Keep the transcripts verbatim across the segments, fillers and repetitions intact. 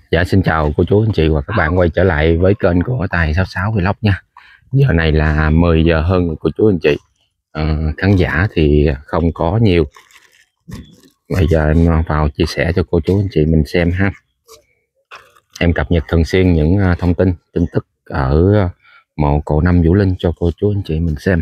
Dạ xin chào cô chú anh chị và các bạn quay trở lại với kênh của Tài sáu sáu Vlog nha. Giờ này là mười giờ hơn rồi cô chú anh chị. à, Khán giả thì không có nhiều. Bây giờ em vào chia sẻ cho cô chú anh chị mình xem ha. Em cập nhật thường xuyên những thông tin tin tức ở mộ Cộ Năm Vũ Linh cho cô chú anh chị mình xem.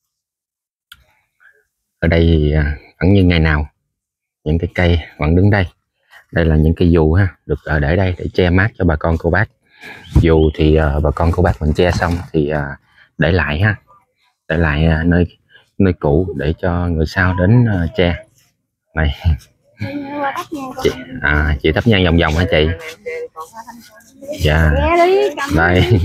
Ở đây thì vẫn như ngày nào, những cái cây vẫn đứng đây. Đây là những cây dù ha, được để đây để che mát cho bà con cô bác. Dù thì uh, bà con cô bác mình che xong thì uh, để lại ha, để lại uh, nơi nơi cũ để cho người sau đến uh, che. Này chị, à, chị thắp nhang vòng vòng hả chị? Dạ đây.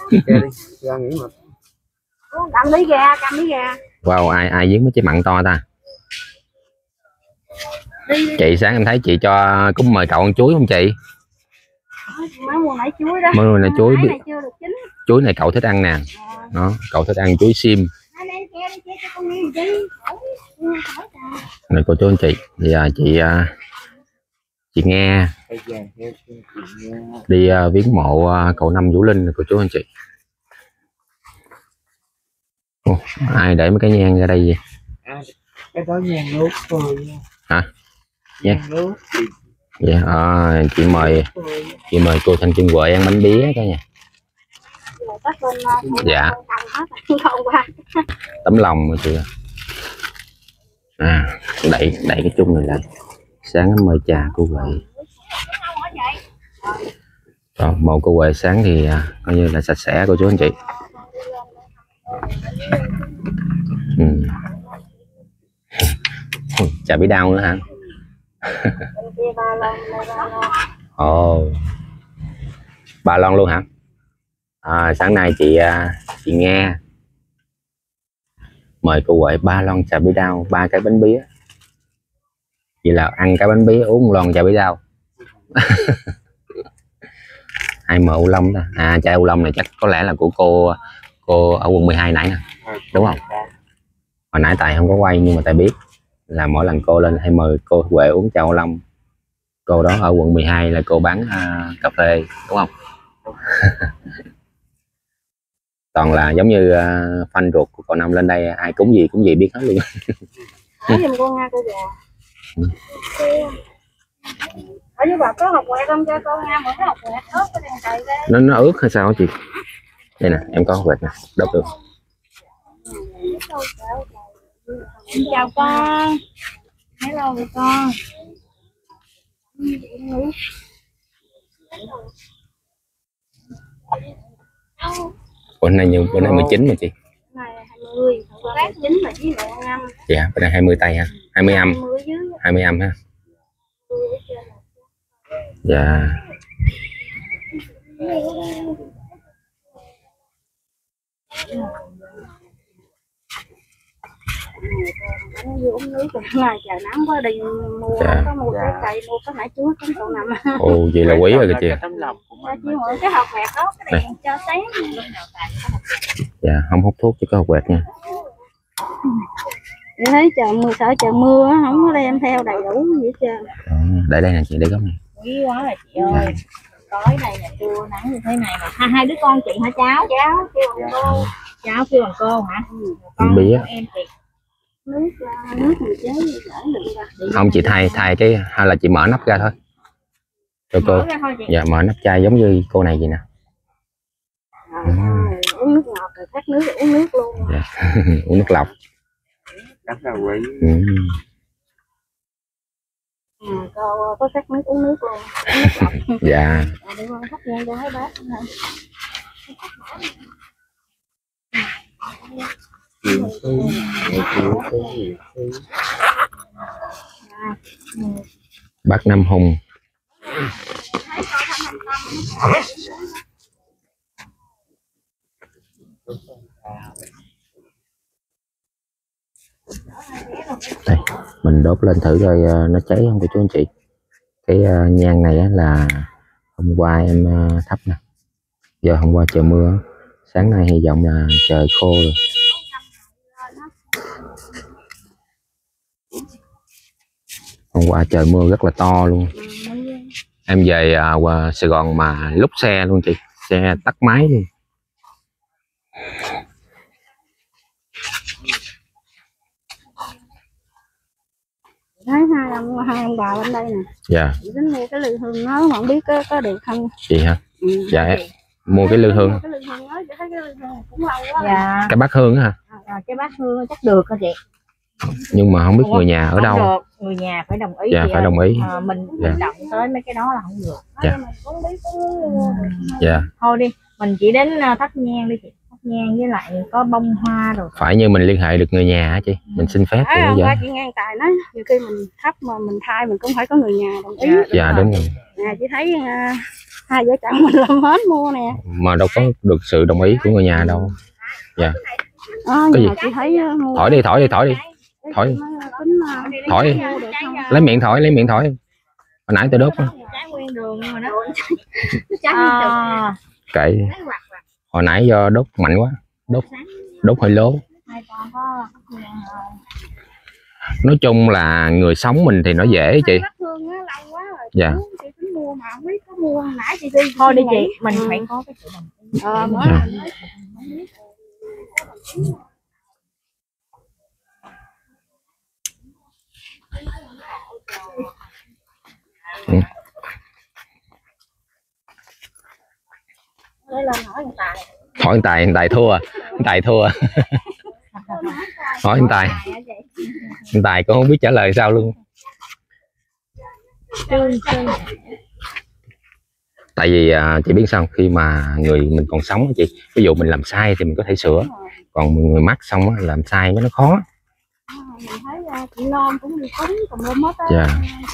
Wow, ai ai giếng mấy trái mặn to ta. Chị sáng em thấy chị cho cúng mời cậu ăn chuối không chị? Mới mua nãy chuối đó. Mới mua nãy chuối. Này chưa được chín. Chuối này cậu thích ăn nè. Đó, cậu thích ăn chuối sim. Này cô chú anh chị, bây giờ chị chị nghe đi uh, viếng mộ uh, Cộ Năm Vũ Linh cô chú anh chị. Ồ, ai để mấy cái nhang ra đây vậy? À, cái đó nhang nước thôi. Hả? Nhang nước. Dạ, à, chị mời chị mời cô Thanh Kim Huệ ăn bánh bía cả nhà. Dạ. Tấm lòng mà chị. À, đẩy đẩy cái chung này lại. Sáng mời trà cô Huệ. Rồi, màu cô Huệ sáng thì à, coi như là sạch sẽ cô chú anh chị. Ừ. Chà bí đau nữa hả? Ồ, oh. Ba lon luôn hả? À, sáng nay chị chị nghe mời cô Huệ ba lon trà bí đau, ba cái bánh bía. Vậy là ăn cái bánh bía uống một lon trà bí đau. Ai mở u lông ta? À, chai u lông này chắc có lẽ là của cô cô ở quận mười hai nãy nè, đúng không? Hồi nãy Tài không có quay nhưng mà Tài biết là mỗi lần cô lên hay mời cô Huệ uống chai u lông. Cô đó ở quận mười hai là cô bán uh, cà phê, đúng không? Toàn là giống như uh, fan ruột của Cộ Năm lên đây ai cúng gì cũng gì biết hết luôn. Hỏi giùm con nha cô già. Ừ. Ở với bà có hột quẹt không cho con nha, mỗi cái hột quẹt ướt cái đèn cày ra. Nó nó ướt hay sao chị? Đây nè, em có hột quẹt nè, đốt được. Chào con. Hello rồi con. Bữa nay như bữa nay mười chín mà chị. Này hai mươi, lát chín là với mẹ ngâm. Dạ, bữa nay hai mươi tây ha, hai mươi âm. hai mươi âm ha. Dạ. Uống nước này trời nắng quá đi mua dạ. Có mua cái cây mua cái nãy chuối cái Cộ Năm. Ồ vậy là quý rồi kìa chị. Cái hộp quẹt đó cái đèn cho sáng. Dạ không hút thuốc chứ có hộp quẹt nha. Để thấy trời mưa sợ trời mưa không có đem theo đầy đủ gì hết trơn. Để đây nè chị, để góc này. Quý quá rồi chị ơi. Dạ. Tối này là trưa nắng như thế này mà hai, hai đứa con chị hả cháu? Cháu kêu bằng cô. Cháu kêu bằng cô hả? Con bía. Em chị. Nước nước mình chế đựng không chị thay thay cái hay là chị mở nắp ra thôi cho cô. Thôi dạ mở nắp chai giống như cô này vậy nè. À, ừ. Uống nước ngọt rồi khát nước uống nước luôn. Dạ. Uống nước lọc. Rất là quý. Ừ. À, cô có khát nước uống nước luôn. Uống nước lọc. Dạ. À, đi con thắp nhang cho thấy bác nữa. Bác Năm Hùng. Đây, mình đốt lên thử coi nó cháy không cô chú anh chị. Cái uh, nhang này á, là hôm qua em uh, thắp nè. Giờ hôm qua trời mưa, sáng nay hy vọng là trời khô rồi. Hôm qua trời mưa rất là to luôn. Em về à, qua Sài Gòn mà lúc xe luôn chị, xe tắt máy luôn. Thấy hai ông hai ông bà bên đây nè. Dạ. Tính mua cái lư hương nó không biết có có được không? Chị hả? Ừ. Dạ em mua cái lư hương. Cái lư hương đó, thấy cái lư hương cũng lâu quá. Dạ. Cái bát hương á hả? À, cái bát hương chắc được hả chị? Nhưng mà không biết người nhà ở không đâu. Được. Người nhà phải đồng ý. Dạ phải ơi. Đồng ý. À, mình dạ. mình động tới mấy cái đó là không được. Dạ. Dạ. Thôi đi, mình chỉ đến thắp nhang đi chị. Thắp nhang với lại có bông hoa rồi. Phải như mình liên hệ được người nhà hả chị? Mình xin phép à, thì qua chị ngang tài nói nhiều khi mình thắp mà mình thai mình cũng phải có người nhà đồng ý. Dạ, đúng, dạ, đúng rồi. Nè chị thấy uh, hai vợ chồng mình làm hết mua nè. Mà đâu có được sự đồng ý của người nhà đâu. Dạ. À, cái gì? Chị thấy uh, thổi đi, thổi đi, thổi đi. Thổi. Tính, uh, thổi đi. Lấy miệng thổi, lấy miệng thổi. Hồi nãy tôi đốt đó. Trái nguyên đường nhưng mà nó à. Kệ. Hồi nãy do đốt mạnh quá, đốt đốt hơi lố. Nói chung là người sống mình thì nó dễ chị. Dạ. Thôi đi chị, mình phải có cái sự đồng ý. Ờ, mới dạ. Ừ. Hỏi anh Tài, anh Tài thua, anh Tài thua. Hỏi anh Tài, anh Tài cũng không biết trả lời sao luôn. Tại vì à, chị biết sao, khi mà người mình còn sống chị, ví dụ mình làm sai thì mình có thể sửa, còn người mất xong á, làm sai nó khó. Mình thấy chị non cũng đi cúng tùm lum hết á. Dạ.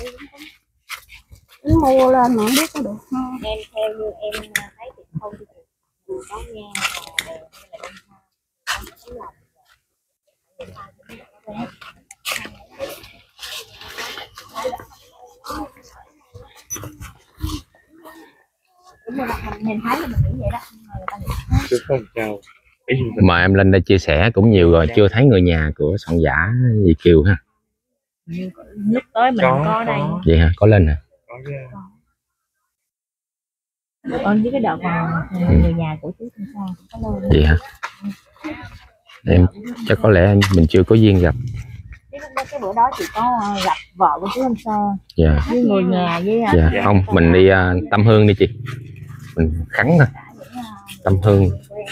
Cứ mua lên mà không biết có được không. Em theo như em thấy thì không thì có nghe mình thấy là mình nghĩ vậy đó. Không chào. Mà em lên đây chia sẻ cũng nhiều rồi, chưa thấy người nhà của Soạn Giả gì Kiều ha. Lúc tới mình có, có đây. Vậy hả? Có lên hả? Ơn với cái đợt mà người nhà của chú có lên. Vậy hả? Em chắc có lẽ mình chưa có duyên gặp. Cái bữa đó chị có gặp vợ của chú Anh Sơn. Dạ. Với người nhà với. Dạ. Dạ. Không, mình đi uh, tâm hương đi chị. Mình khấn thôi. Tâm hương.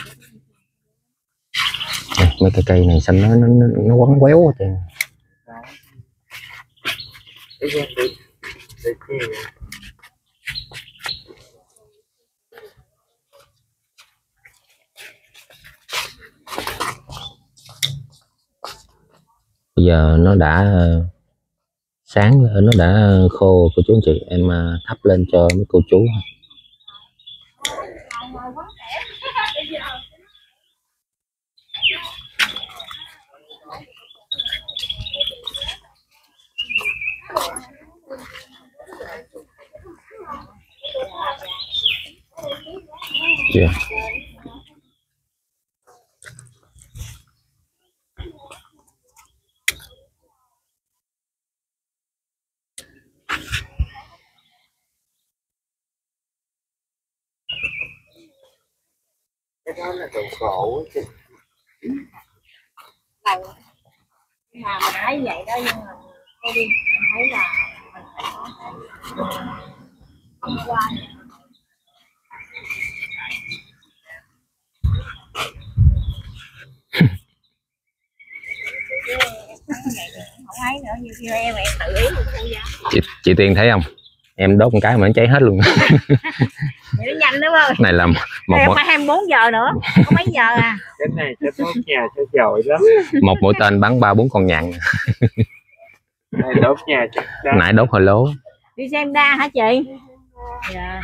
Đây, mấy cái cây này xanh nó nó nó quấn quéo hết trơn. Bây giờ nó đã sáng, nó đã khô cô chú anh chị, em thắp lên cho mấy cô chú. Yeah. Cái đó là đồ cổ chứ. Mà mình thấy vậy đó, nhưng mà thôi đi, mình thấy là mình phải có cái không qua. Không ấy nữa, như kêu em em tự ý luôn. Chị, chị Tiên thấy không? Em đốt một cái mà nó cháy hết luôn. Vậy nó nhanh đúng không? Này là một, một không phải hai mươi bốn giờ nữa, có mấy giờ à? Cái này cho đốt nhà cho giỏi lắm. Một mũi tên bắn ba bốn con nhạn. Này đốt nhà cho đá. Nãy đốt hồi lố. Đi xem đa hả chị? Dạ.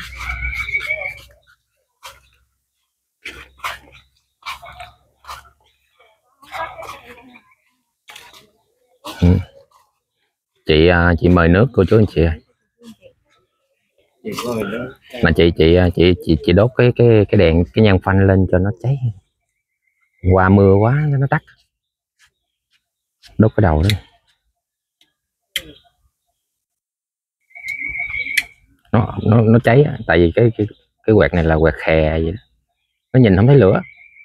Ừ. Chị chị mời nước cô chú anh chị. Chị mời nước. Mà chị chị chị chị chị đốt cái cái cái đèn, cái nhang phanh lên cho nó cháy. Qua mưa quá nó tắt. Đốt cái đầu đó. nó nó nó cháy á. Tại vì cái cái cái quẹt này là quẹt khè vậy đó. Nó nhìn không thấy lửa.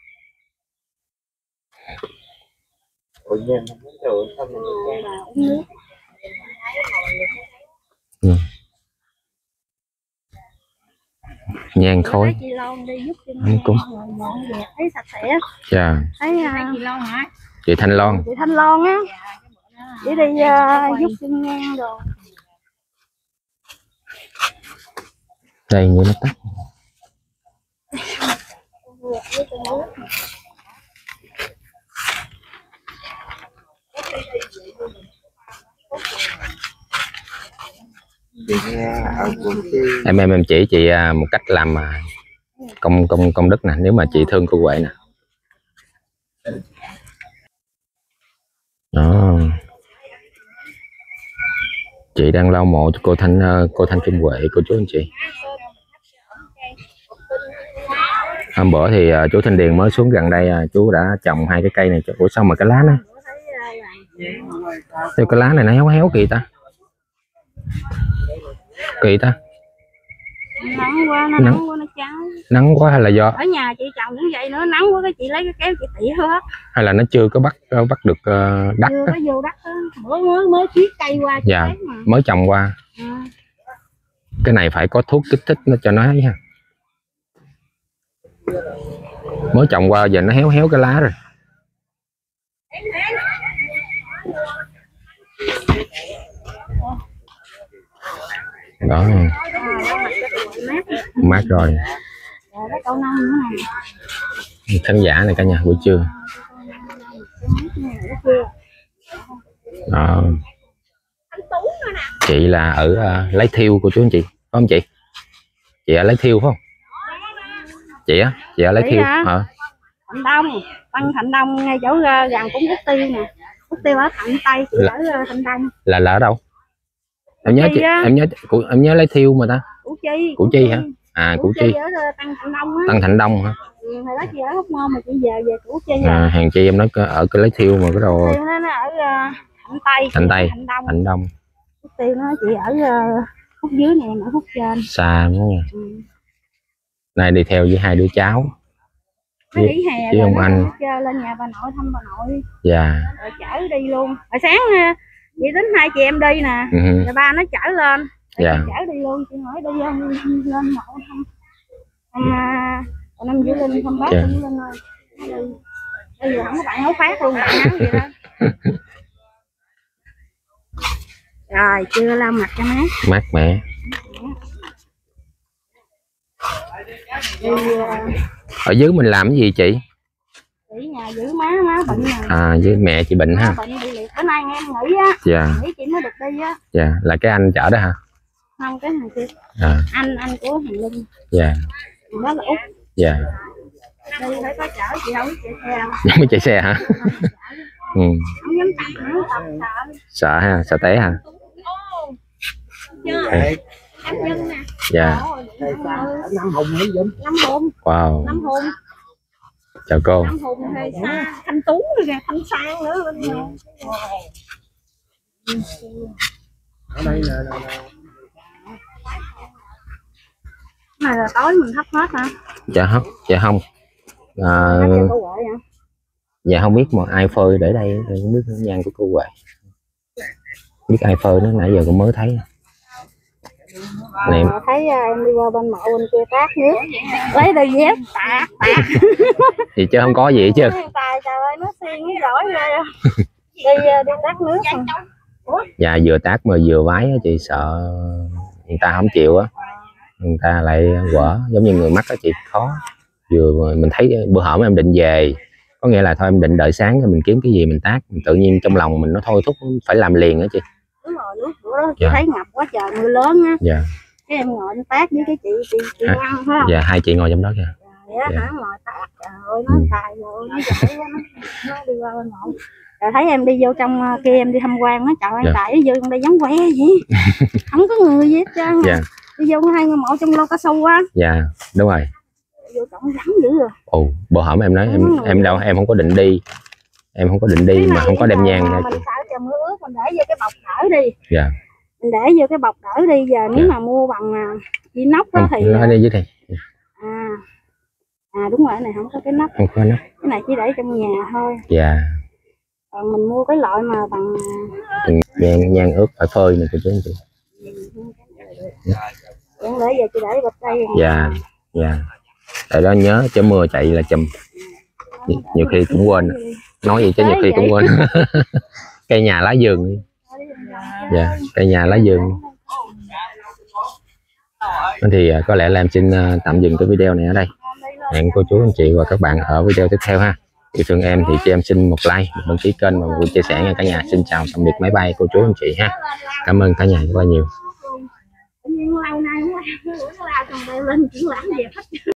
Ủa nhìn không thấy được sao mình được Bà uống nước. Ừ. Nhang khói. Thấy chị Loan đi giúp cho Không cũng. dọn dẹp thấy sạch sẽ. Dạ. Thấy chị Loan hả? Chị Thanh Loan. Chị Thanh Loan á. Chị đi uh, giúp chân ngang rồi. Đây như nó tắt. chị nghe ở quận chi Em em em chỉ chị một cách làm công công công đức nè, nếu mà chị thương cô Huệ nè. Đó. Chị đang lau mộ cho cô Thanh cô Thanh Trung Huệ, cô chú anh chị. Hôm bữa thì uh, chú Thanh Điền mới xuống gần đây, uh, chú đã trồng hai cái cây này. Ủa sao mà cái lá nó theo cái lá này nó héo héo kỳ ta, kỳ ta. Nắng quá, nó nắng, nắng quá nó cháy. Nắng quá hay là do ở nhà chị trồng cũng vậy nữa, nắng quá cái chị lấy cái kéo chị tỉa hết. Hay là nó chưa có bắt bắt được uh, đất. Chưa có vô đất đó. Mới mới mới chiết cây qua. Dạ, mới trồng qua. À. Cái này phải có thuốc kích thích nó cho nó ấy ha. Mới trồng qua giờ nó héo héo cái lá rồi. Đó. Mát rồi. Khán giả này cả nhà buổi trưa. Đó. Chị là ở uh, Lấy Thiêu của chú anh chị, phải không chị? Chị ở Lấy Thiêu phải không? Chị á, chị ở Lấy Thiêu. Ờ. Thạnh Đông, Tân Thạnh Đông ngay chỗ gần cũng Út Tiêu nè. Út Tiêu ở Thạnh Tây, chị là, ở Thạnh Đông. Là là ở đâu? Em nhớ chị, em nhớ em nhớ Lấy Thiêu mà ta. Củ Chi. Củ Chi hả? À, Củ Chi. Ở Tân Thạnh Đông á. Tân Thạnh Đông hả? Ừ, hồi đó chị ở Hóc Môn mà chị về về Củ Chi. À, hàng chi em nói ở cái Lấy Thiêu mà cái đồ. Tiêu nó ở uh, Thạnh Tây. Thạnh Tây. Thạnh Đông. Thạnh Đông. Tiêu nó chị ở uh, khúc dưới này, ở khúc trên. Xa đúng không? Ừ. Này đi theo với hai đứa cháu. Với, nghỉ hè với ông anh lên nhà bà nội thăm bà nội. Dạ. Rồi chở đi luôn. Hồi sáng chị tính hai chị em đi nè. Ừ. Rồi ba nó chở lên. Rồi dạ. Chở đi luôn, chị hỏi đi lên lên mộ thăm. Thăm uh, năm Vũ Linh thăm bác dạ. Vũ Linh ơi. Bây giờ không có bạn hấu phát luôn, bạn nắng vậy đó. Rồi chưa lau mặt cho mát. Mát mẻ. Đi, uh... ở dưới mình làm cái gì chị? Ở nhà giữ má, má bệnh rồi. À, với mẹ chị bệnh má ha. Bệnh bị liệt. Bữa nay em nghỉ á. Dạ. Nghỉ chị mới được đi á. Dạ, là cái anh chở đó hả? Không, cái thằng kia. À. Anh anh của thằng Linh. Dạ. Đó là Út. Dạ. Đi phải có chở, chị không chạy xe đâu. Không có chạy xe hả? Ừ. Không dám chạy nữa, sợ. Sợ ha, sợ té ha. Chưa. Em Dân nè. Dạ. Năm Hùng hay Vinh? Năm Hùng. Wow. Năm Hùng. Chào cô. Năm Hùng hay Sa, Thanh Tú rồi kìa, Thanh Sang nữa bên ngoài. Ở đây là, là, là... này là tối mình thắp hết hả? Dạ không, dạ không. À, dạ không biết mà ai phơi để đây, không biết nhang của cô Huệ. Biết ai phơi nó nãy giờ cũng mới thấy. Này, à, thấy em đi qua bên mộ bên kia tát nước, lấy đôi dép tạt tạt. Thì chứ không có gì chứ. Tài trời ơi nó xiên cái giỏi ghê. Đi đi tát nước. Dạ vừa tát mà vừa vái chị, sợ người ta không chịu á, người ta lại quở giống như người mắc á chị, khó. Vừa mình thấy bữa hổm em định về, có nghĩa là thôi em định đợi sáng rồi mình kiếm cái gì mình tát, mình tự nhiên trong lòng mình nó thôi thúc phải làm liền á chị. Đúng rồi, lúc bữa đó chị dạ. Thấy ngập quá trời mưa lớn á. Dạ. Cái em ngồi em tát với cái chị chị chị à, Ngân phải không? Dạ, hai chị ngồi trong đó kìa. Dạ, dạ. Hả ngồi tát, trời ơi nó ừ. Tài rồi nó giỏi quá, nó, nó đi qua bên mộ. Rồi thấy em đi vô trong kia em đi tham quan nó, trời ơi dạ. Tài vô trong đây giống que vậy. Không có người gì hết trơn. Dạ. Đi vô hai ngôi mộ trong lô cao su á. Dạ, đúng rồi. Vô trọng vắng dữ rồi. Ồ, bữa hổm em nói em ừ. em đâu em không có định đi. Em không có định đi mà không có đem nhang ra. Mình sợ trời mưa ướt mình để vô cái bọc thở đi. Dạ. mình để vô cái bọc đỡ đi. Giờ nếu mà mua bằng inox đó thì nó đi dưới đây. à à đúng rồi, cái này không có cái nắp, không có nắp, cái này chỉ để trong nhà thôi. Dạ. Còn mình mua cái loại mà bằng nhang nhang ướp phải phơi này cô chú anh chị. Vẫn để giờ chị để bịch đây. Dạ dạ. Tại đó nhớ chứ mưa chạy là chùm, nhiều khi cũng quên, nói gì chứ nhiều khi cũng quên. Cây nhà lá vườn đi. Dạ, cây nhà lá vườn. Thì có lẽ là em xin tạm dừng cái video này ở đây. Hẹn cô chú anh chị và các bạn ở video tiếp theo ha. Yêu thương em thì cho em xin một like, một đăng ký kênh và một chia sẻ nha cả nhà. Xin chào tạm biệt máy bay cô chú anh chị ha. Cảm ơn cả nhà rất là nhiều.